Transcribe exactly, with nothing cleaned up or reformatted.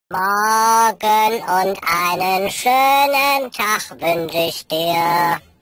Morgen und einen schönen Tag wünsche ich dir.